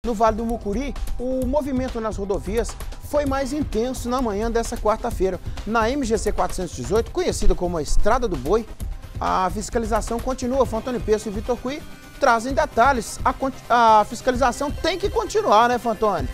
no Vale do Mucuri, o movimento nas rodovias foi mais intenso na manhã dessa quarta-feira. Na MGC 418, conhecida como a Estrada do Boi, a fiscalização continua. Fantoni Peço e Vitor Cui trazem detalhes. A fiscalização tem que continuar, né, Fantoni?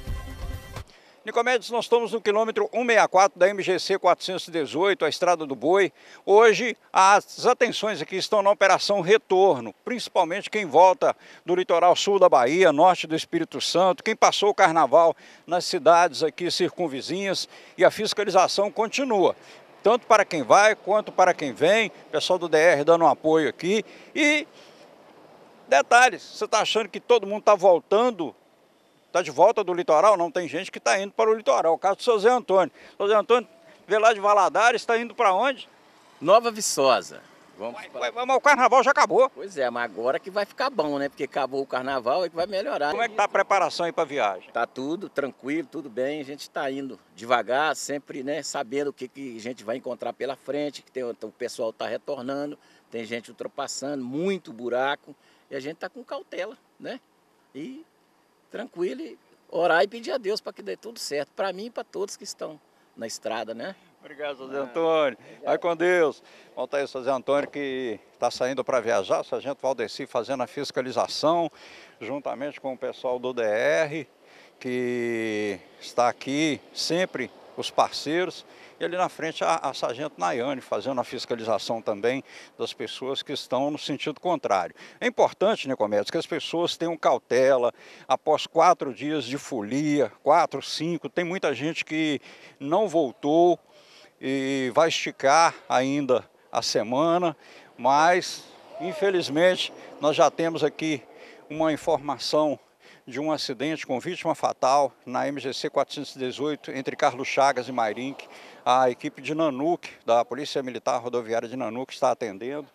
Nicomedes, nós estamos no quilômetro 164 da MGC 418, a Estrada do Boi. Hoje, as atenções aqui estão na operação retorno, principalmente quem volta do litoral sul da Bahia, norte do Espírito Santo, quem passou o carnaval nas cidades aqui circunvizinhas, e a fiscalização continua, tanto para quem vai quanto para quem vem. O pessoal do DR dando um apoio aqui. E detalhes, você está achando que todo mundo está voltando? Está de volta do litoral? Não, tem gente que está indo para o litoral. O caso do seu Zé Antônio. O Zé Antônio veio lá de Valadares, está indo para onde? Nova Viçosa. Mas o carnaval já acabou. Pois é, mas agora que vai ficar bom, né? Porque acabou o carnaval e que vai melhorar. Como é que está a preparação aí para a viagem? Tá tudo tranquilo, tudo bem. A gente está indo devagar, sempre, né, sabendo o que a gente vai encontrar pela frente, que o pessoal está retornando, tem gente ultrapassando, muito buraco. E a gente está com cautela, né? E tranquilo, e orar e pedir a Deus para que dê tudo certo, para mim e para todos que estão na estrada, né? Obrigado, Zé Antônio. Vai com Deus. Volta aí, Zé Antônio, que está saindo para viajar, o sargento Valdeci fazendo a fiscalização, juntamente com o pessoal do DR, que está aqui sempre, os parceiros. E ali na frente a sargento Nayane fazendo a fiscalização também das pessoas que estão no sentido contrário. É importante, Nicomedes, que as pessoas tenham cautela após 4 dias de folia, 4, 5, tem muita gente que não voltou e vai esticar ainda a semana, mas infelizmente nós já temos aqui uma informação de um acidente com vítima fatal na MGC 418 entre Carlos Chagas e Mairinque. A equipe de Nanuque, da Polícia Militar Rodoviária de Nanuque, está atendendo.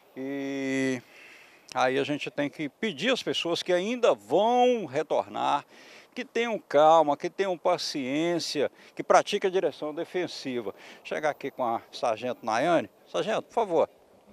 E aí a gente tem que pedir às pessoas que ainda vão retornar, que tenham calma, que tenham paciência, que pratiquem a direção defensiva. Chegar aqui com a sargento Nayane. Sargento, por favor.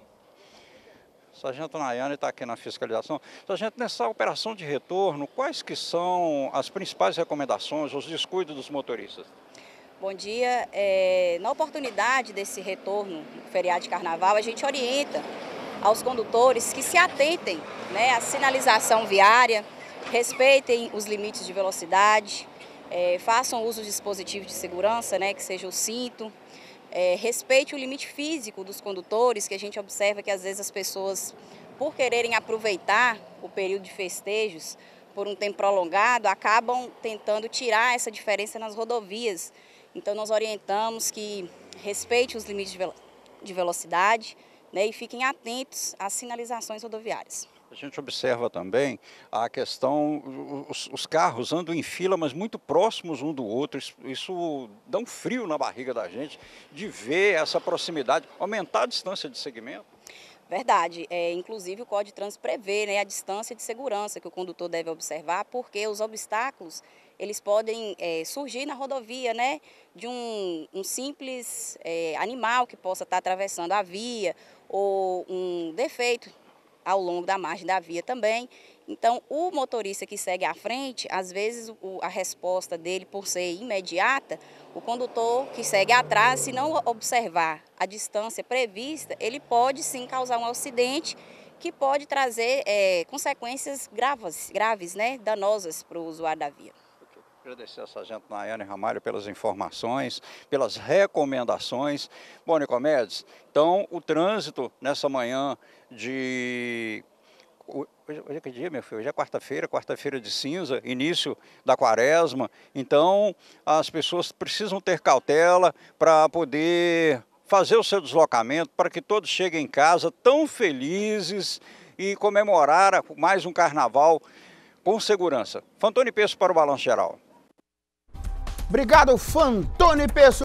Sargento Nayane está aqui na fiscalização. Sargento, nessa operação de retorno, quais que são as principais recomendações, os descuidos dos motoristas? Bom dia. Na oportunidade desse retorno, feriado de carnaval, a gente orienta aos condutores que se atentem, né, à sinalização viária, respeitem os limites de velocidade, façam uso de dispositivos de segurança, né, que seja o cinto, respeite o limite físico dos condutores, que a gente observa que às vezes as pessoas, por quererem aproveitar o período de festejos por um tempo prolongado, acabam tentando tirar essa diferença nas rodovias. Então nós orientamos que respeite os limites de velocidade, né, e fiquem atentos às sinalizações rodoviárias. A gente observa também a questão, os carros andam em fila, mas muito próximos um do outro. Isso dá um frio na barriga da gente de ver essa proximidade, aumentar a distância de segmento. Verdade. Inclusive o Código de Trânsito prevê, né, a distância de segurança que o condutor deve observar, porque os obstáculos eles podem surgir na rodovia, né, de um simples animal que possa estar atravessando a via, ou um defeito ao longo da margem da via também. Então, o motorista que segue à frente, às vezes a resposta dele, por ser imediata, o condutor que segue atrás, se não observar a distância prevista, ele pode sim causar um acidente que pode trazer consequências graves, né, danosas para o usuário da via. Agradecer a sargento Nayane Ramalho pelas informações, pelas recomendações. Bom, Nicomedes, então o trânsito nessa manhã de... Hoje é que dia, meu filho? Hoje é quarta-feira de cinza, início da quaresma. Então as pessoas precisam ter cautela para poder fazer o seu deslocamento, para que todos cheguem em casa tão felizes e comemorar mais um carnaval com segurança. Fantoni Peço para o Balanço Geral. Obrigado, Fantoni Peço.